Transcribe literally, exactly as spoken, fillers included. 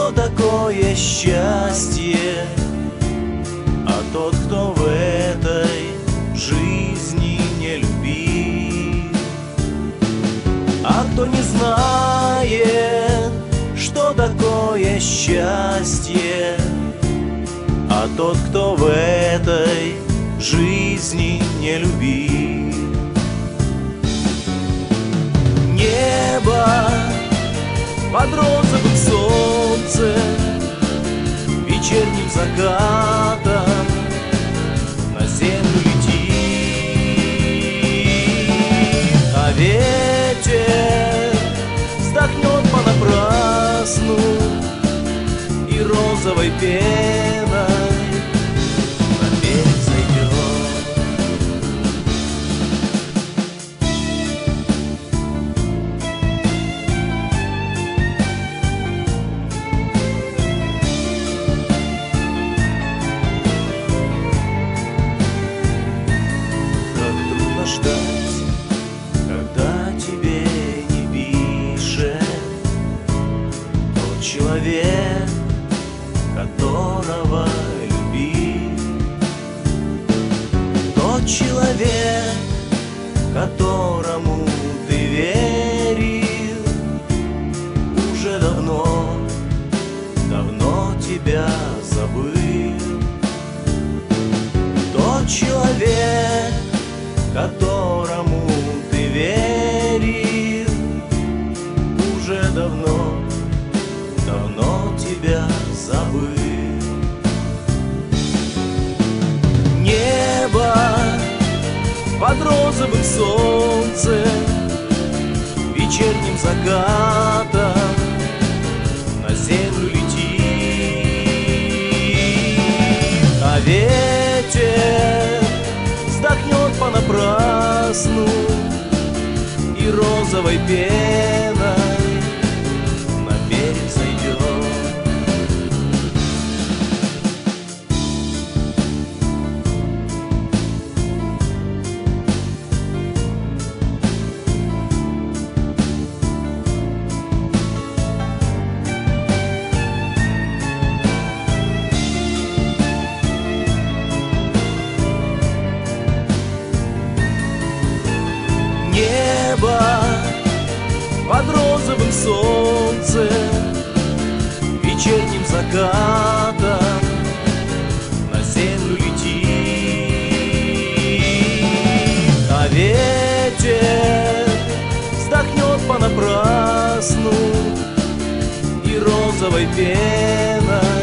что такое счастье, а тот, кто в этой жизни не любит. А кто не знает, что такое счастье, а тот, кто в этой жизни не любит. Небо под розовым солнцем, вечерним закатом на землю летит, а ветер вздохнет понапрасну и розовой пеной на берег зайдет. Как трудно ждать, когда тебе не пишет тот человек, которого любил, тот человек, которому ты верил, уже давно, давно тебя забыл. Тот человек, которому ты верил, уже давно, давно тебя забыл. Небо под розовым солнцем, вечерним закатом на землю летит, а ветер вздохнет понапрасну и розовой пеной на берег зайдет. Небо под розовым солнцем, вечерним закатом на землю летит, а ветер вздохнет понапрасну и розовой пеной